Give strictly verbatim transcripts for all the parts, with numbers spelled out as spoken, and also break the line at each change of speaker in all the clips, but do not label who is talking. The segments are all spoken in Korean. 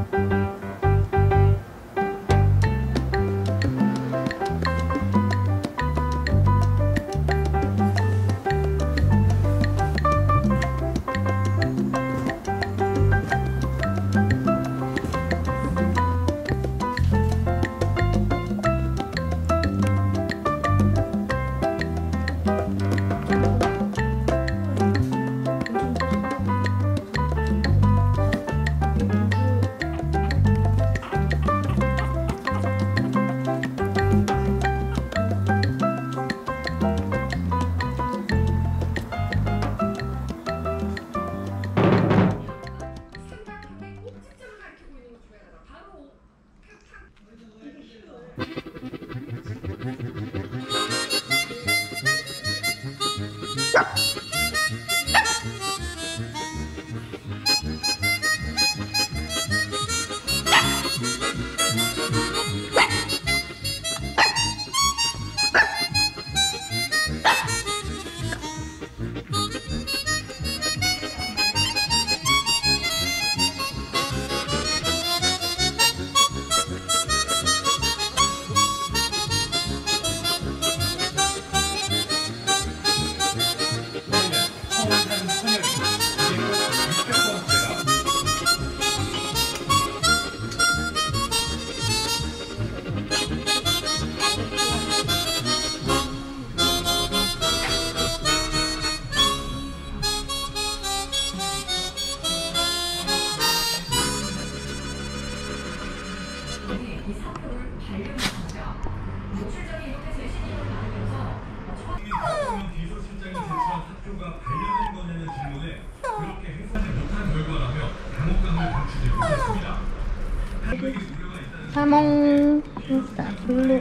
자몽 진짜 블루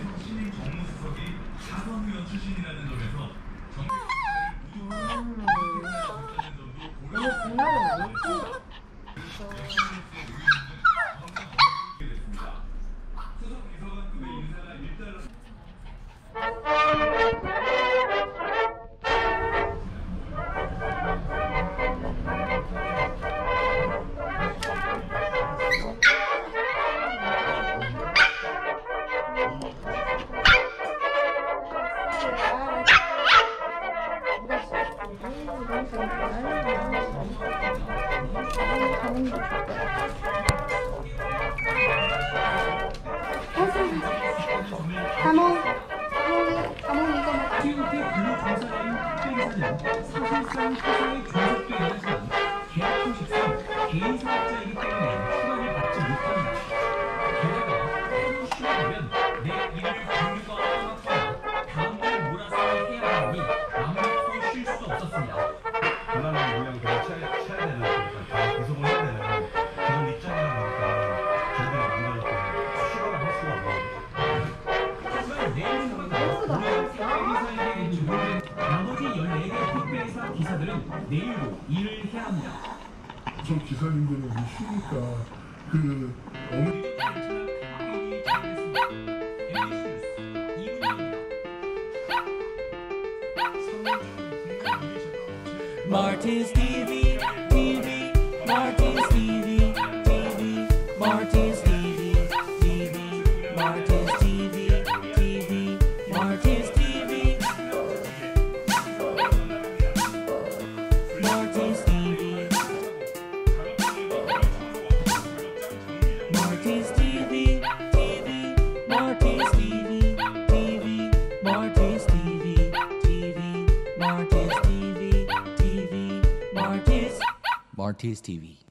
자몽, 자몽 이거 먹어.
지금부터 블루-자몽인 특별기사는 사실상 회사에 종속되어 있지만 계약 형식상 개인 사업자이기 때문에 휴가를 받지 못합니다. 게다가 하루 쉬어가면 내 일을 공유가 파악하여 다음날 몰아서 해야 하니 마음먹고 쉴 수 없었습니다.
곤란한 물량들을 쳐야, 쳐야 되는 거니까 다 구성을 해야 되는 그런 입장이다 보니까 저희들이 만날 때 휴가를 할 수가 없어요.
택배기사에게 주문된 나머지 열네 개 택배기사 기사들은 내일도 일을 해야 합니다.
저 기사님들은 쉬니까 그 어머니
말티즈 티비, 티비, 말티즈 티비, 티비, 말티즈 티비, 티비, 말티즈 티비, 티비, 말티즈 티비, 말티즈 티비, 말티즈 티비, 티비, 말티즈 티비, 티비, 말티즈 티비, 티비, 말티즈 티비, 티비, 말티즈, 말티즈 티비.